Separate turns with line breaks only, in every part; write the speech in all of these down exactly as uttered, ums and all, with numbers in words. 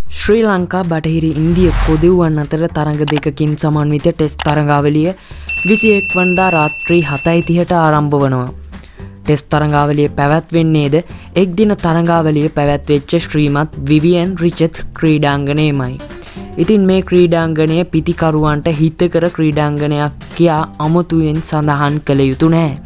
ශ්‍රී ලංකා බටහිර ඉන්දිය කොදෙව්වන් අතර තරඟ දෙකකින් සමන්විත ටෙස්ට් තරඟාවලිය විසිඑක් වනදා රාත්‍රී හතයි තිහට ආරම්භ වනවා. ටෙස්ට් තරඟාවලිය පැවැත්වෙන්නේද එක් දින තරඟාවලිය පැවැත්වෙච්ච ශ්‍රීමත් විවියන් රිචඩ් ක්‍රීඩාංගණයමයි. ඉතින් මේ ක්‍රීඩාංගණය පිතිකරුවන්ට හිතකර ක්‍රීඩාංගණයක් කියා අමුතුවෙන් සඳහන් කළ යුතු නැහැ.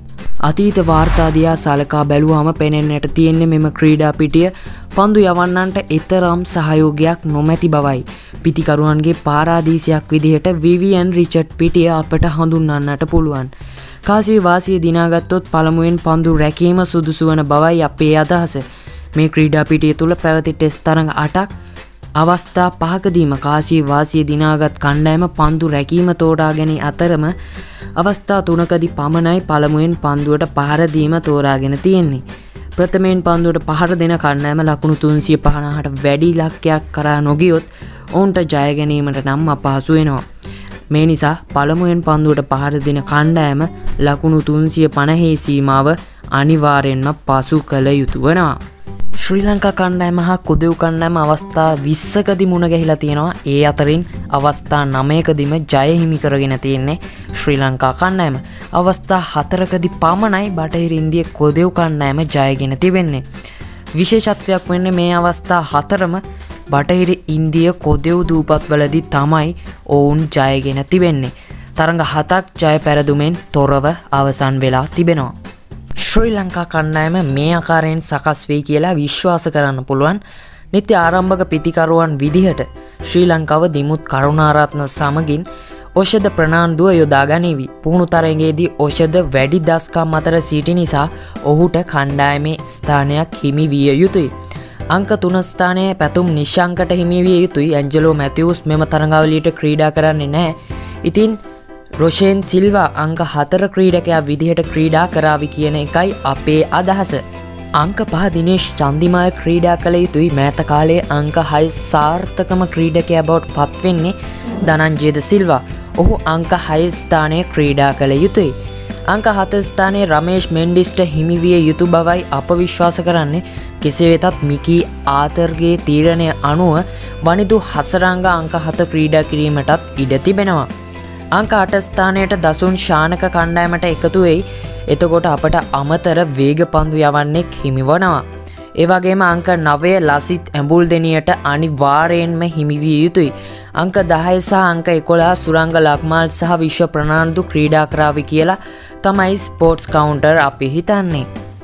අතීත වාර්තා දිහා සලකා බැලුවම පෙනෙන්නට තියෙන්නේ මෙම ක්‍රීඩා පිටිය පන්දු යවන්නන්ට එතරම් සහයෝගයක් නොමැති බවයි. පිතිකරුවන්ගේ පාරාදීසයක් විදිහට විවියන් රිචඩ් පිටිය අපට හඳුන්වන්නට පුළුවන්. කාසිය වාසිය දිනාගත්තොත් පළමුවෙන් පන්දු රැකීම සුදුසු වන බවයි අපේ අදහස. මේ ක්‍රීඩා පිටිය තුල පැවති ටෙස්ට් තරඟ අටක් අවස්ථා පහකදීම කාසිය වාසිය දිනාගත් කණ්ඩායම පන්දු රැකීම තෝරා ගැනීම අතරම අවස්ථා තුනකදී පමණයි පළමුවෙන් පන්දුවට පහර දීම තෝරාගෙන තියෙන්නේ. ප්‍රථමයෙන් පන්දුවට පහර දෙන කණ්ඩායම ලකුණු තුන්සිය පනහට වැඩි ඉලක්කයක් කරා නොගියොත් ඔවුන්ට ජය ගැනීමට නම් අපහසු වෙනවා. මේ නිසා පළමුවෙන් පන්දුවට පහර දෙන කණ්ඩායම ලකුණු තුන්සිය පනහේ සීමාව අනිවාර්යෙන්ම පසු කළ යුතු වෙනවා. ශ්‍රී ලංකා කණ්ඩායම හා කොදෙව් කණ්ඩායම අවස්ථා විස්සකදී මුණ ගැහිලා තියෙනවා. ඒ අතරින් අවස්ථා නවයකදීම ජය හිමි කරගෙන තියෙන්නේ ශ්‍රී ලංකා කණ්ඩායම. අවස්ථා හතරකදී පමණයි බටහිර ඉන්දිය කොදෙව් කණ්ඩායම ජයගෙන තිබෙන්නේ. විශේෂත්වයක් වෙන්නේ මේ අවස්ථා හතරම බටහිර ඉන්දිය කොදෙව් දූපත්වලදී තමයි ඔවුන් ජයගෙන තිබෙන්නේ. තරඟ හතක් ජය පෙරදුමෙන් තොරව අවසන් වෙලා තිබෙනවා. ශ්‍රී ලංකා කණ්ඩායම මේ ආකාරයෙන් සකස් වෙයි කියලා විශ්වාස කරන්න පුළුවන්. නිත්‍ය ආරම්භක පිතිකරුවන් විදිහට ශ්‍රී ලංකාව දිමුත් කරුණාරත්න සමගින් ඖෂධ ප්‍රනාන්දුව යොදා ගනිවි. පුහුණු තරඟයේදී ඖෂධ වැඩි දස්කම් අතර සිටි නිසා ඔහුට කණ්ඩායමේ ස්ථානයක් හිමි විය යුතුයි. අංක තුන ස්ථානයේ පැතුම් නිශාංකට හිමි විය යුතුයි. ඇන්ජලෝ මැතිව්ස් මෙම තරඟාවලියට ක්‍රීඩා කරන්නේ නැහැ. ඉතින් රොෂෙන් සිල්වා අංක හතර ක්‍රීඩකයා විදිහට ක්‍රීඩා කරાવી කියන එකයි අපේ අදහස. අංක පහ දිනේෂ් චන්දිමාල් ක්‍රීඩා කළ යුතුයි. මෑත කාලයේ අංක හය සාර්ථකම ක්‍රීඩකයා බවට පත් වෙන්නේ ධනංජයද සිල්වා. ඔහු අංක හය ස්ථානයේ ක්‍රීඩා කළ යුතුයි. අංක හත ස්ථානයේ රමේෂ් මෙන්ඩිස්ට හිමි විය යුතු බවයි අප විශ්වාස කරන්නේ. කෙසේ වෙතත් මිකී ආතරගේ තීරණය අනුව වනිදු හසරංග අංක හත ක්‍රීඩා කිරීමටත් ඉඩ තිබෙනවා. අංක අට ස්ථානයට දසුන් ශානක කණ්ඩායමට එකතු වෙයි. එතකොට අපට අමතර වේග පන්දු යවන්නෙක් හිමි වනවා. ඒ වගේම අංක නවය ලසිත් ඇඹුල්දෙනියට අනිවාර්යෙන්ම හිමි විය යුතුයි. අංක දහය සහ අංක එකොළහ සුරංග ලක්මාල් සහ විශ්ව ප්‍රනාන්දු ක්‍රීඩා කරાવી කියලා තමයි ස්පෝර්ට්ස් කවුන්ටර් අපි හිතන්නේ.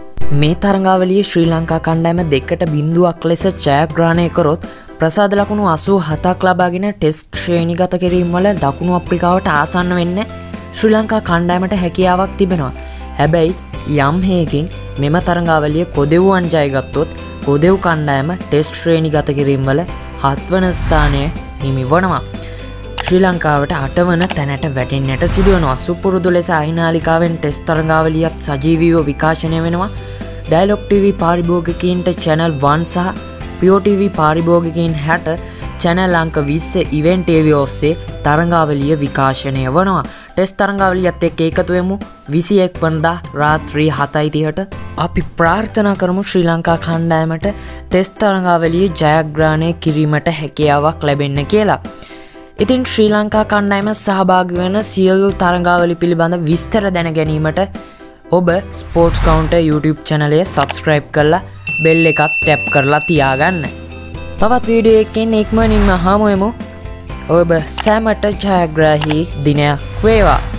මේ තරඟාවලියේ ශ්‍රී ලංකා කණ්ඩායම දෙකට බිංදුවක් ලෙස ජයග්‍රහණය කරොත් ප්‍රසාද ලකුණු අසූ හතක් ලබාගෙන ටෙස්ට් ශ්‍රේණිගත කිරීම වල දකුණු අප්‍රිකාවට ආසන්න වෙන්න ශ්‍රී ලංකා කණ්ඩායමට හැකියාවක් තිබෙනවා. හැබැයි යම් හේකින් මෙම තරඟාවලිය කොදෙව්වන් ජයගත්තොත් කොදෙව් කණ්ඩායම ටෙස්ට් ශ්‍රේණිගත කිරීම වල හත්වන ස්ථානය හිමි වනවා. ශ්‍රී ලංකාවට අටවන තැනට වැටෙන්නට සිදුවනවා. සුපුරුදු ලෙස අහිනාලිකාවෙන් ටෙස්ට් තරඟාවලියත් සජීවීව විකාශනය වෙනවා. ඩයලොග් ටීවී පාරිභෝගිකයින්ට channel one සහ පියෝ ටීවී පාරිභෝගිකයින් හැට channel අංක විස්ස ඉවෙන්ට් ටීවී ඔස්සේ තරඟාවලිය විකාශනය වනවා. ටෙස්ට් තරඟාවලියත් එක්ක එකතු වෙමු විසිඑක් වනදා රාත්‍රී හතයි තිහට. අපි ප්‍රාර්ථනා කරමු ශ්‍රී ලංකා කණ්ඩායමට ටෙස්ට් තරඟාවලිය ජයග්‍රහණය කිරීමට හැකියාවක් ලැබෙන්න කියලා. ඉතින් ශ්‍රී ලංකා කණ්ඩායම සහභාගී වෙන සියලු තරඟාවලි පිළිබඳ විස්තර දැන ගැනීමට ඔබ ස්පෝර්ට්ස් කවුන්ටර් YouTube channel එක subscribe කරලා බෙල් එකත් ටැප් කරලා තියාගන්න. තවත් වීඩියෝ එකකින් ඉක්මනින්ම හමු වෙමු. ඔබ සැමට ජයග්‍රාහී දිනයක් වේවා.